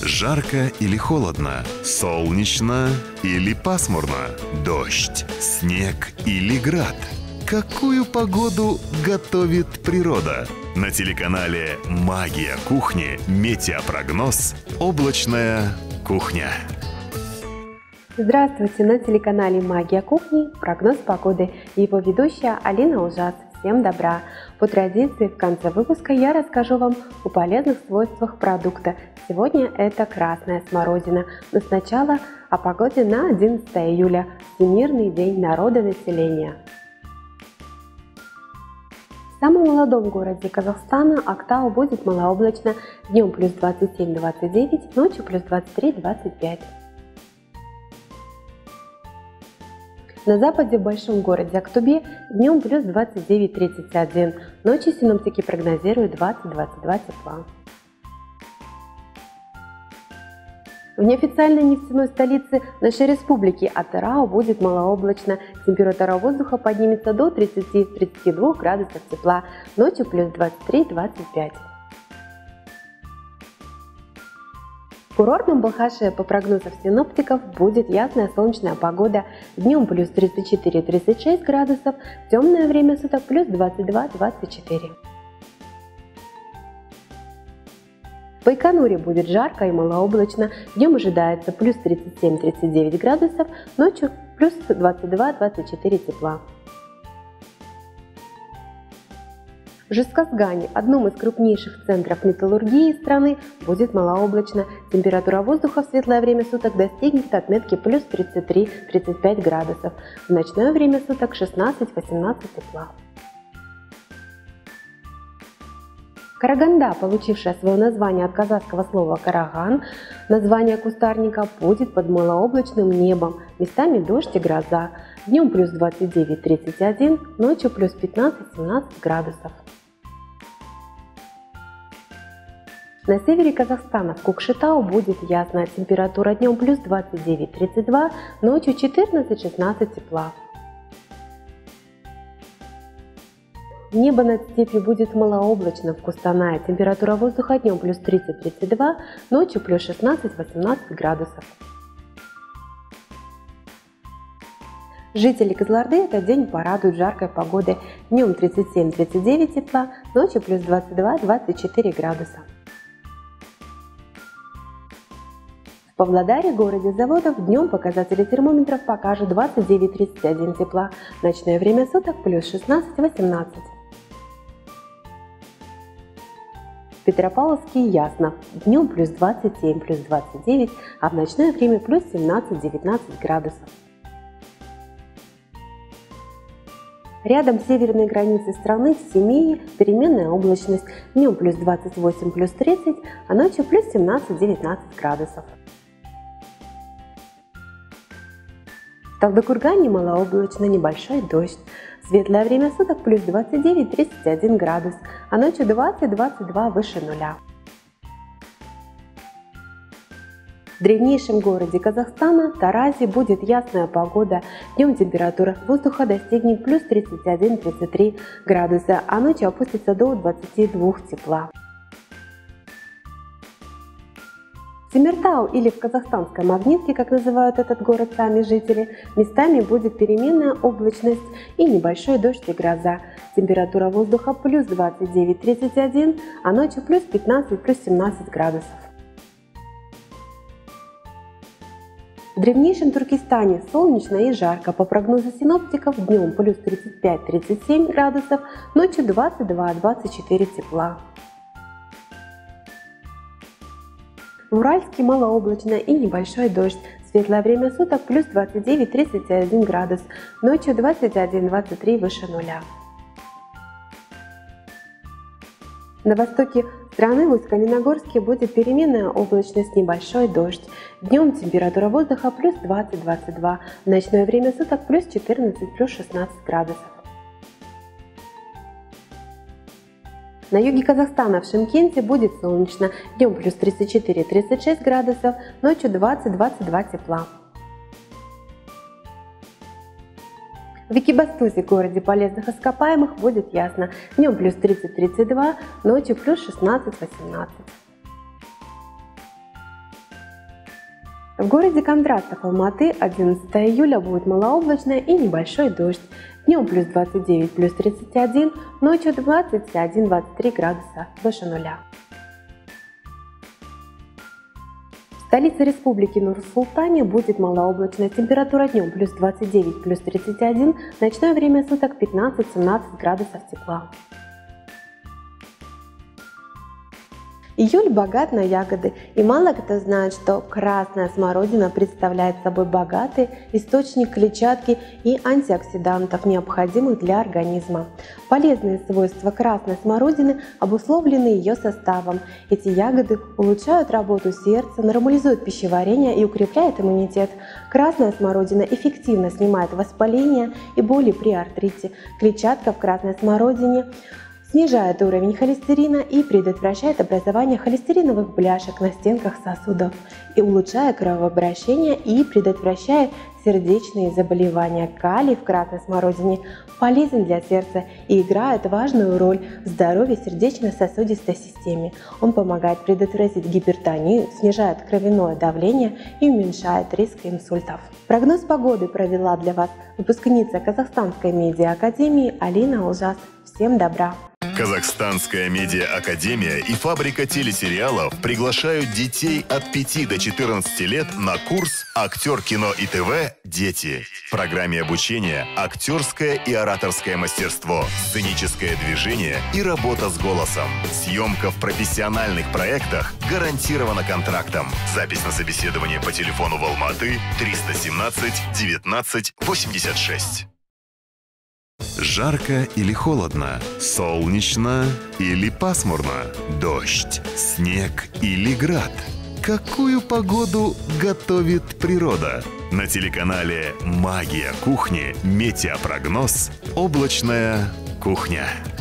Жарко или холодно? Солнечно или пасмурно? Дождь, снег или град? Какую погоду готовит природа? На телеканале «Магия кухни» метеопрогноз «Облачная кухня». Здравствуйте! На телеканале «Магия кухни» прогноз погоды. Его ведущая Алина Ужас. Всем добра! По традиции в конце выпуска я расскажу вам о полезных свойствах продукта. Сегодня это красная смородина. Но сначала о погоде на 11 июля, Всемирный день народонаселения. В самом молодом городе Казахстана Актау будет малооблачно, днем плюс 27-29, ночью плюс 23-25. На западе в большом городе Актубе днем плюс 29-31, ночью синоптики прогнозируют 20-22 тепла. В неофициальной нефтяной столице нашей республики Атырау будет малооблачно, температура воздуха поднимется до 30-32 градусов тепла, ночью плюс 23-25. В курортном Балхаше по прогнозам синоптиков будет ясная солнечная погода, днем плюс 34-36 градусов, в темное время суток плюс 22-24. В Байконуре будет жарко и малооблачно, днем ожидается плюс 37-39 градусов, ночью плюс 22-24 тепла. В Жезказгане, одном из крупнейших центров металлургии страны, будет малооблачно. Температура воздуха в светлое время суток достигнет отметки плюс 33-35 градусов. В ночное время суток 16-18 тепла. Караганда, получившая свое название от казахского слова «караган», название кустарника, будет под малооблачным небом, местами дождь и гроза. Днем плюс 29-31, ночью плюс 15-17 градусов. На севере Казахстана в Кукшетау будет ясно, температура днем плюс 29-32, ночью 14-16 тепла. Небо над степью будет малооблачно в Кустанае, температура воздуха днем плюс 30-32, ночью плюс 16-18 градусов. Жители Кызылорды этот день порадуют жаркой погодой, днем 37-39 тепла, ночью плюс 22-24 градуса. В Павлодаре, городе заводов, днем показатели термометров покажут 29-31 тепла, ночное время суток плюс 16-18. В Петропавловске ясно, днем плюс 27, плюс 29, а в ночное время плюс 17-19 градусов. Рядом с северной границей страны в Семее переменная облачность, днем плюс 28, плюс 30, а ночью плюс 17-19 градусов. В Талдыкургане малооблачно, небольшой дождь. Светлое время суток плюс 29-31 градус, а ночью 20-22 выше нуля. В древнейшем городе Казахстана, Таразе, будет ясная погода. Днем температура воздуха достигнет плюс 31-33 градуса, а ночью опустится до 22 тепла. В Темиртау или в казахстанской Магнитке, как называют этот город сами жители, местами будет переменная облачность и небольшой дождь и гроза. Температура воздуха плюс 29-31, а ночью плюс 15, плюс 17 градусов. В древнейшем Туркестане солнечно и жарко. По прогнозу синоптиков, днем плюс 35-37 градусов, ночью 22-24 тепла. В Уральске малооблачно и небольшой дождь. Светлое время суток плюс 29-31 градус, ночью 21-23 выше нуля. На востоке страны в Усть-Каменогорске будет переменная облачность, небольшой дождь. Днем температура воздуха плюс 20-22, в ночное время суток плюс 14, плюс 16 градусов. На юге Казахстана в Шымкенте будет солнечно, днем плюс 34-36 градусов, ночью 20-22 тепла. В Экибастузе, городе полезных ископаемых, будет ясно. Днем плюс 30-32, ночью плюс 16-18. В городе Кондратов, Алматы, 11 июля будет малооблачно и небольшой дождь. Днем плюс 29, плюс 31, ночью 21-23 градуса выше нуля. В столице республики Нур-Султане будет малооблачно. Температура днем плюс 29, плюс 31, ночное время суток 15-17 градусов тепла. Июль богат на ягоды, и мало кто знает, что красная смородина представляет собой богатый источник клетчатки и антиоксидантов, необходимых для организма. Полезные свойства красной смородины обусловлены ее составом. Эти ягоды улучшают работу сердца, нормализуют пищеварение и укрепляют иммунитет. Красная смородина эффективно снимает воспаление и боли при артрите. Клетчатка в красной смородине снижает уровень холестерина и предотвращает образование холестериновых бляшек на стенках сосудов, и улучшая кровообращение и предотвращая сердечные заболевания. Калий в красной смородине полезен для сердца и играет важную роль в здоровье сердечно-сосудистой системы. Он помогает предотвратить гипертонию, снижает кровяное давление и уменьшает риск инсультов. Прогноз погоды провела для вас выпускница Казахстанской медиа-академии Алина Ужас. Всем добра! Казахстанская медиа-академия и фабрика телесериалов приглашают детей от 5 до 14 лет на курс «Актер кино и ТВ. Дети». В программе обучения актерское и ораторское мастерство, сценическое движение и работа с голосом. Съемка в профессиональных проектах гарантирована контрактом. Запись на собеседование по телефону в Алматы 317 19 86. Жарко или холодно? Солнечно или пасмурно? Дождь, снег или град? Какую погоду готовит природа? На телеканале «Магия кухни» метеопрогноз «Облачная кухня».